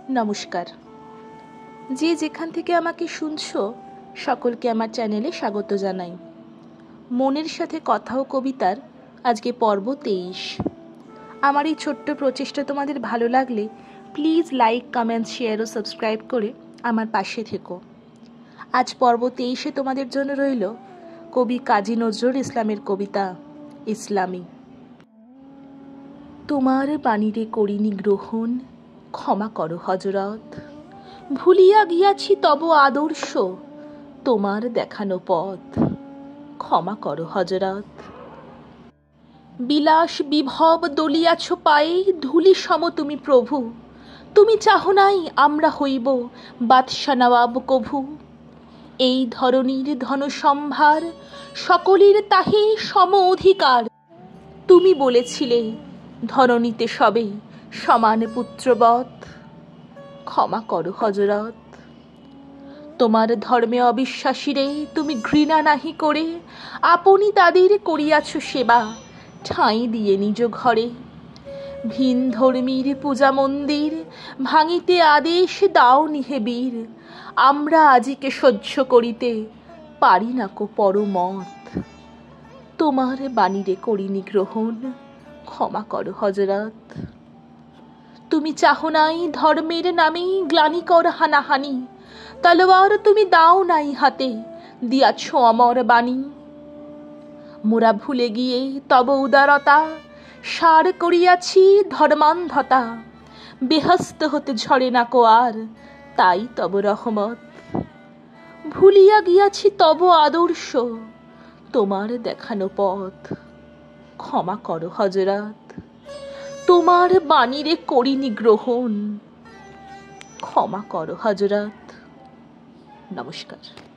নমস্কার। যে যেখান থেকে আমাকে শুনছো সকলকে আমার চ্যানেলে স্বাগত জানাই। মনের সাথে কথা ও কবিতার আজকে পর্ব 23। আমার এই ছোট্ট প্রচেষ্টা তোমাদের ভালো লাগলে প্লিজ লাইক, কমেন্ট, শেয়ার ও সাবস্ক্রাইব করে আমার পাশে থেকো। আজ পর্ব 23-এ তোমাদের জন্য রইল কবি কাজী নজরুল ইসলামের কবিতা ইসলামী। তোমার বাণীরে করিনি গ্রহণ, ক্ষমা করো হযরত। ভুলিয়া গিয়াছি তব আদর্শ, তোমার দেখানো পথ, ক্ষমা করো হযরত। বিলাস বিভব দলিয়াছ পায়ে, ধূলি সম তুমি প্রভু। তুমি চাহ নাই আমরা হইব বাদশা নওয়াব কভু। এই ধরনীর ধনসম্ভার সকলের তাহে সম অধিকার। তুমি বলেছিলে ধরণীতে সবে সমান পুত্রবৎ, ক্ষমা করো হযরত। তোমার ধর্মে অবিশ্বাসীরে তুমি ঘৃণা নাহি করে আপনি তাদের করিয়াছ সেবা, ঠাঁই দিয়ে নিজ ঘরে। ভিন ধর্মীর পূজা মন্দির ভাঙিতে আদেশ দাও নিহে বীর। আমরা আজিকে সহ্য করিতে পারি না কো পরমত। তোমার বাণীরে করিনি গ্রহণ, ক্ষমা করো হযরত। তুমি চাহ নাই ধর্মের নামে গ্লানিকর হানাহানি, তলোয়ার তুমি দাও নাই হাতে, দিয়াছ অমর বাণী। মোরা ভুলে গিয়ে তব উদারতা, সার করিয়াছি ধর্মান্ধতা। বেহস্ত হতে ঝরে না কো আর, তাই তব রহমত। ভুলিয়া গিয়াছি তব আদর্শ, তোমার দেখানো পথ, ক্ষমা করো হযরত। তোমার বাণীরে করিনি গ্রহণ, ক্ষমা করো হযরত। নমস্কার।